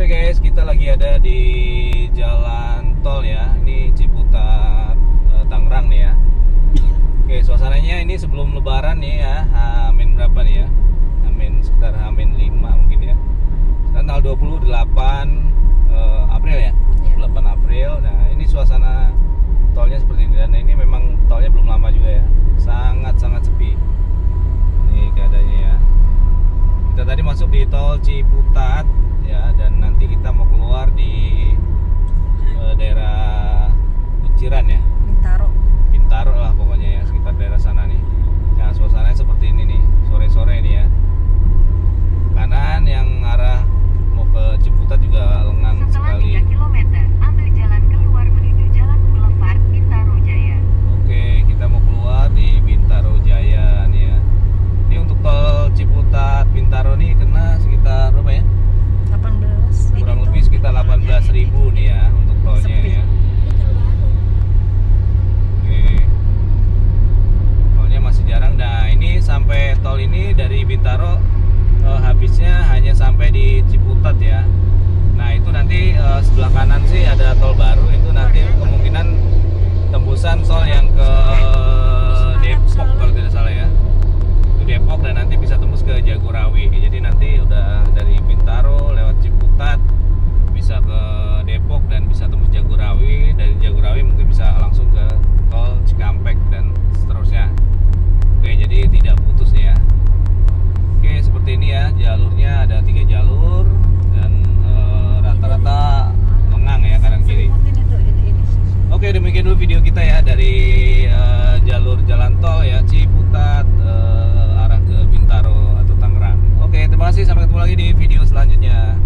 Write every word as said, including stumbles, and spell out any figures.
guys, kita lagi ada di jalan tol ya. Ini Ciputat eh, Tangerang nih ya. Oke, suasananya ini sebelum lebaran nih ya. Amin berapa nih ya? Amin sekitar Amin lima mungkin ya. Sekarang tanggal dua puluh delapan eh, April ya. delapan April. Nah, ini suasana tolnya seperti ini. Dan ini memang tolnya belum lama juga ya. Sangat-sangat sepi. Nih keadaannya ya. Kita tadi masuk di tol Ciputat ya, dan nanti kita mau keluar di uh, daerah Kunciran ya, Bintaro. Bintaro lah pokoknya ya, sekitar daerah sana nih. Nah, suasananya seperti ini nih, sore-sore ini ya. Kanan yang arah mau ke Ciputat juga lengang Setelah sekali. tiga kilometer, ambil jalan keluar menuju Jalan Boulevard Bintaro Jaya. Oke, kita mau keluar di Bintaro Jaya nih ya. Ini untuk tol Ciputat Bintaro nih kena sekitar berapa ya? delapan belas. Kurang lebih sekitar delapan belas ribu nih ya untuk tolnya Sepi. ya. Oke. Tolnya masih jarang. Nah, ini sampai tol ini dari Bintaro eh, habisnya hanya sampai di Ciputat ya. Nah, itu nanti eh, sebelah kanan sih ada tol baru, itu nanti kemungkinan tembusan tol yang ke Depok kalau tidak salah ya. Itu Depok dan nanti bisa tembus ke Jagorawi. Jadi nanti udah dari Bintaro lewat Ciputat bisa ke Depok dan bisa tembus Jagorawi. Dari Jagorawi mungkin bisa langsung ke tol Cikampek dan seterusnya. Oke, jadi tidak putus nih ya. Oke, seperti ini ya, jalurnya ada tiga jalur dan eh, rata-rata lengang ya kanan kiri. Oke, demikian dulu video kita ya dari eh, jalur jalan tol ya Ciputat eh, arah ke Bintaro atau Tangerang. Oke, terima kasih, sampai ketemu lagi di video selanjutnya.